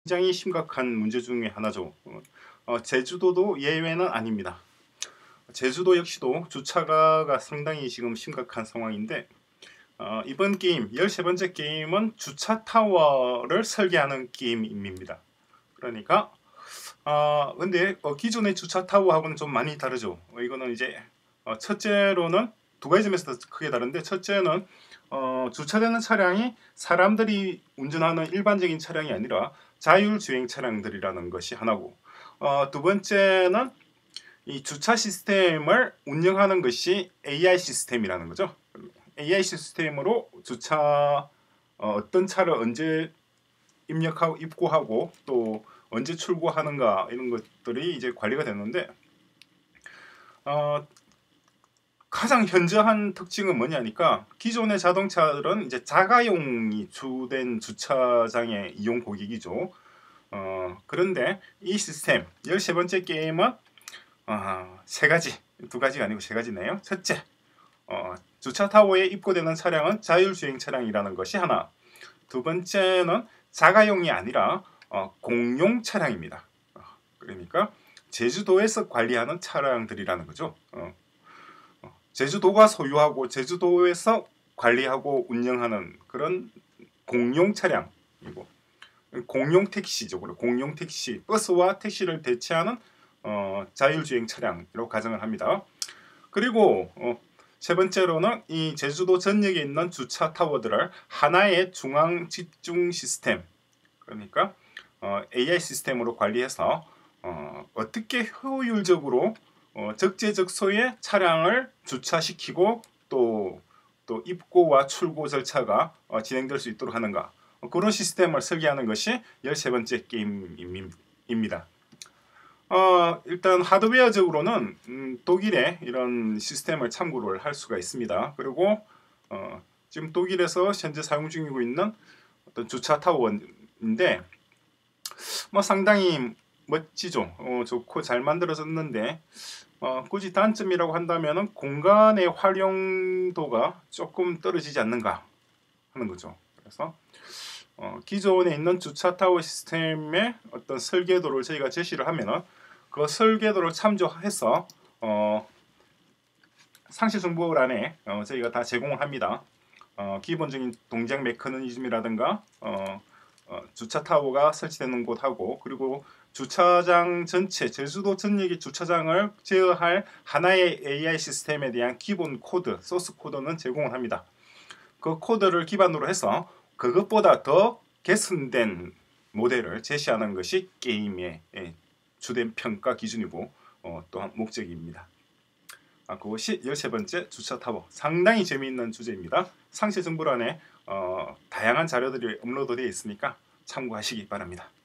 굉장히 심각한 문제 중에 하나죠. 제주도도 예외는 아닙니다. 제주도 역시도 주차가가 상당히 지금 심각한 상황인데 이번 게임 13번째 게임은 주차 타워를 설계하는 게임입니다. 그러니까 근데 기존의 주차 타워하고는 좀 많이 다르죠. 이거는 이제 첫째로는 두 가지 점에서 크게 다른데, 첫째는 주차되는 차량이 사람들이 운전하는 일반적인 차량이 아니라 자율주행 차량들이라는 것이 하나고, 두 번째는 이 주차 시스템을 운영하는 것이 AI 시스템이라는 거죠. AI 시스템으로 주차 어떤 차를 언제 입력하고 입고하고 또 언제 출고하는가 이런 것들이 이제 관리가 되는데, 가장 현저한 특징은 뭐냐니까, 기존의 자동차들은 이제 자가용이 주된 주차장의 이용 고객이죠. 그런데 이 시스템 13번째 게임은 세 가지, 두 가지가 아니고 세 가지네요. 첫째, 주차 타워에 입고되는 차량은 자율주행 차량이라는 것이 하나. 두 번째는 자가용이 아니라 공용 차량입니다. 그러니까 제주도에서 관리하는 차량들이라는 거죠. 제주도가 소유하고 제주도에서 관리하고 운영하는 그런 공용 차량이고, 공용 택시죠. 공용 택시, 버스와 택시를 대체하는 자율주행 차량이라고 가정을 합니다. 그리고 세 번째로는 이 제주도 전역에 있는 주차 타워들을 하나의 중앙 집중 시스템, 그러니까 AI 시스템으로 관리해서 어떻게 효율적으로 적재적소에 차량을 주차시키고 또 입고와 출고 절차가 진행될 수 있도록 하는가, 그런 시스템을 설계하는 것이 13번째 게임입니다. 일단 하드웨어적으로는 독일의 이런 시스템을 참고를 할 수가 있습니다. 그리고 지금 독일에서 현재 사용 중이고 있는 어떤 주차 타워인데 상당히 멋지죠. 좋고 잘 만들어졌는데 굳이 단점이라고 한다면 공간의 활용도가 조금 떨어지지 않는가 하는 거죠. 그래서 기존에 있는 주차 타워 시스템의 어떤 설계도를 저희가 제시를 하면은 그 설계도를 참조해서 상시 정보란에 저희가 다 제공을 합니다. 기본적인 동작 메커니즘이라든가 주차 타워가 설치되는 곳하고, 그리고 주차장 전체, 제주도 전역의 주차장을 제어할 하나의 AI 시스템에 대한 기본 코드, 소스 코드는 제공을 합니다. 그 코드를 기반으로 해서 그것보다 더 개선된 모델을 제시하는 것이 게임의 주된 평가 기준이고 또한 목적입니다. 그것이 13번째 주차 타워, 상당히 재미있는 주제입니다. 상세 정보란에 다양한 자료들이 업로드되어 있으니까 참고하시기 바랍니다.